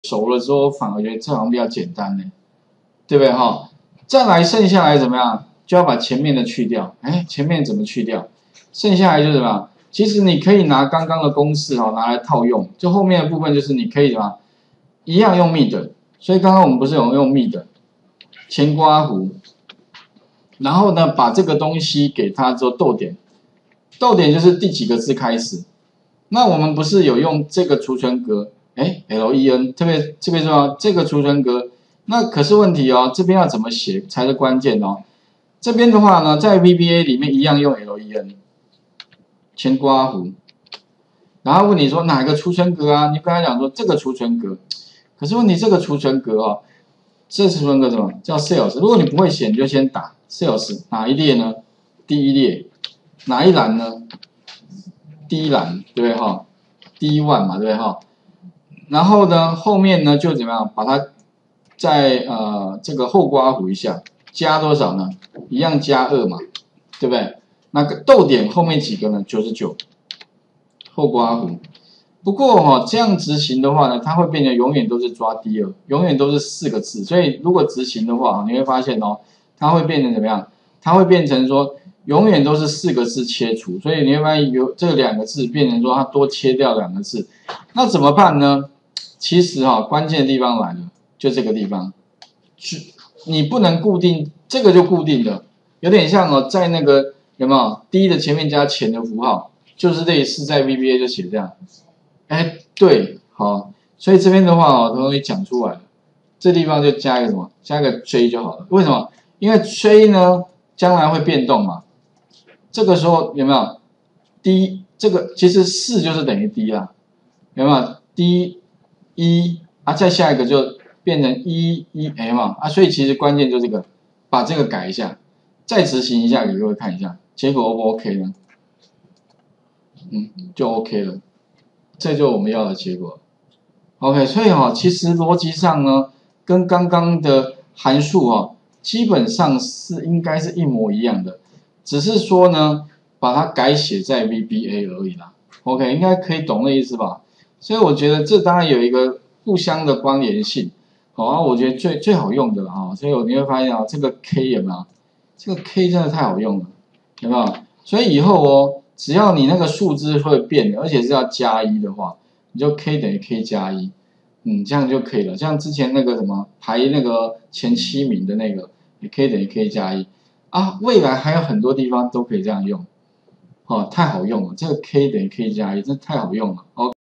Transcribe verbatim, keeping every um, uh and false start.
熟了之后，反而觉得这好像比较简单呢，对不对哈？再来剩下来怎么样？就要把前面的去掉。哎，前面怎么去掉？剩下来就是什么？其实你可以拿刚刚的公式哈拿来套用，就后面的部分就是你可以什么一样用 mid， 所以刚刚我们不是有用 mid 前刮弧，然后呢把这个东西给它做逗点，逗点就是第几个字开始。那我们不是有用这个储存格，哎 ，len 特别特别重要，这个储存格。那可是问题哦，这边要怎么写才是关键哦？这边的话呢，在 V B A 里面一样用 len 前刮弧，然后问你说哪个储存格啊？你跟他讲说这个储存格，可是问题这个储存格哦，这储存格什么叫 sales？ 如果你不会写，你就先打 sales 哪一列呢？第一列，哪一栏呢？第一栏对不对哈？第一万嘛对不对哈？然后呢后面呢就怎么样把它在呃这个后刮弧一下，加多少呢？一样加二嘛，对不对？那个逗点后面几个呢？九十九后刮弧。不过哈、哦、这样执行的话呢，它会变成永远都是抓第二，永远都是四个字。所以如果执行的话，你会发现哦，它会变成怎么样？它会变成说。永远都是四个字切除，所以你会发现有这两个字变成说它多切掉两个字，那怎么办呢？其实哈、哦，关键的地方来了，就这个地方，你不能固定，这个就固定的，有点像哦，在那个有没有 D 的前面加前的符号，就是类似在 V B A 就写这样，哎，对，好，所以这边的话哦，都容易讲出来了，这地方就加一个什么，加一个 J 就好了，为什么？因为 J 呢将来会变动嘛。这个时候有没有 D 这个其实四就是等于 D 啦，有没有 D 一啊？再下一个就变成一一 A 嘛啊，所以其实关键就这个，把这个改一下，再执行一下给各位看一下，结果 O 不 OK 呢？嗯，就 OK 了，这就是我们要的结果。OK， 所以哈、哦，其实逻辑上呢，跟刚刚的函数哦，基本上是应该是一模一样的。只是说呢，把它改写在 V B A 而已啦。OK， 应该可以懂那意思吧？所以我觉得这当然有一个互相的关联性。好、啊，我觉得最最好用的了哈。所以你会发现啊，这个 K 有没有？这个 K 真的太好用了，有没有？所以以后哦，只要你那个数字会变，而且是要加一的话，你就 K 等于 K 加一，嗯，这样就可以了。像之前那个什么排那个前七名的那个，也 K 等于 K 加一。啊，未来还有很多地方都可以这样用，哦，太好用了，这个 K 等于 K 加一，真太好用了。OK。